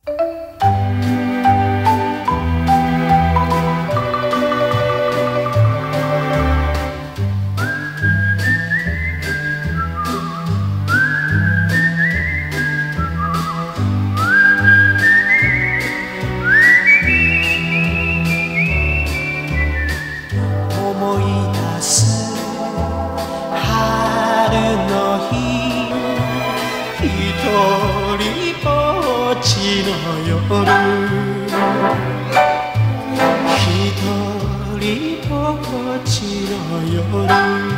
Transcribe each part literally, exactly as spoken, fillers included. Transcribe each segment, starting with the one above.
思い出す春の日、ひとりぼっちの夜、ひとりぼっちの夜、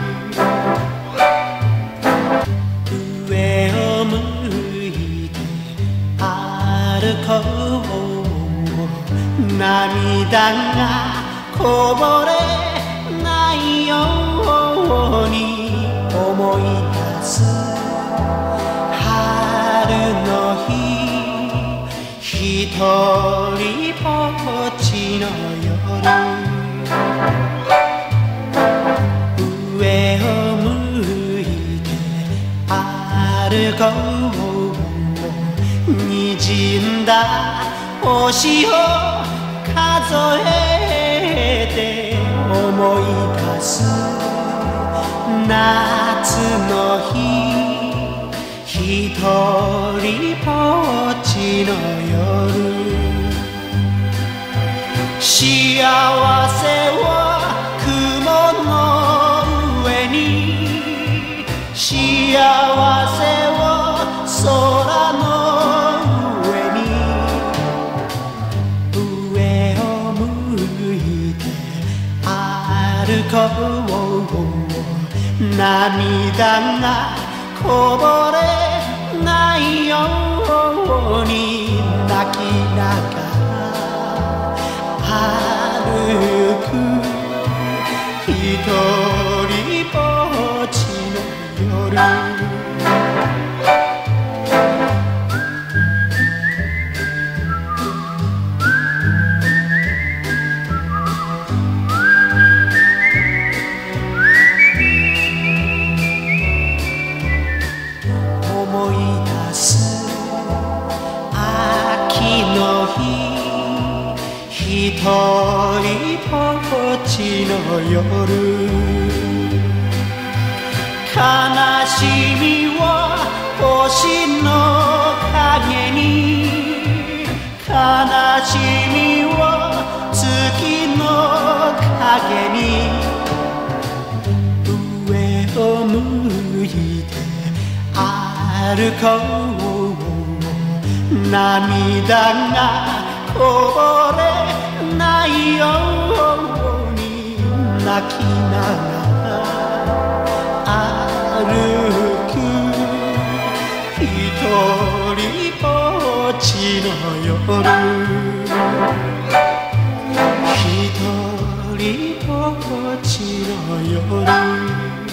上を向いて歩こう、涙がこぼれないように思い出す春の日、ひとりぼっちの夜、上を向いて歩こう、滲んだ星を数えて思い出す夏の日、ひとりぼっちの夜、幸せは雲の上に、幸せは空の上に、上を向いて歩こう、涙がこぼれないように泣きながら歩く、ひとりぼっちの夜、思い出す秋の日、ひとりぼっちの夜、悲しみは星の影に、悲しみは月の影に、上を向いて歩こう、涙がこぼれないように泣きながら歩く、ひとりぼっちの夜、ひとりぼっちの夜、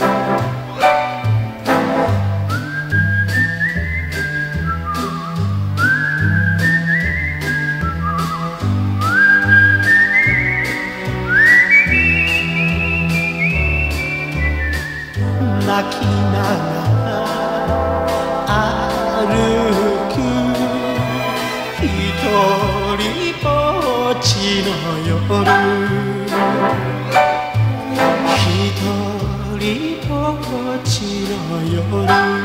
泣きながら歩く、ひとりぼっちの夜、ひとりぼっちの夜。